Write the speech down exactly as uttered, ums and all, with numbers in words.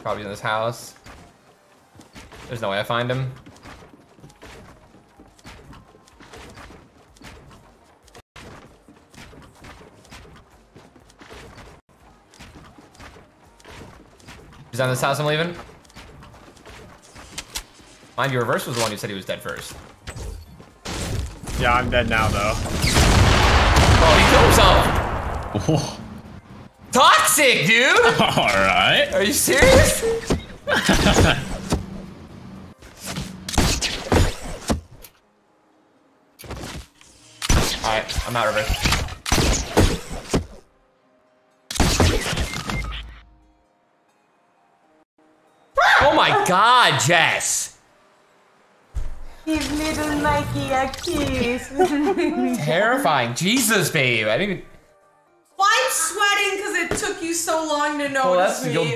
Probably in this house. There's no way I find him. He's on this house I'm leaving. Mind you, Reverse was the one who said he was dead first. Yeah, I'm dead now, though. Oh, he killed himself! Oh. Toxic, dude! Alright. Are you serious? Alright, I'm out, Reverse. Oh my god, Jess! Give little Mikey a kiss. Terrifying. Jesus, babe. I didn't even... Well, I'm sweating because it took you so long to notice Well, that's, me. you'll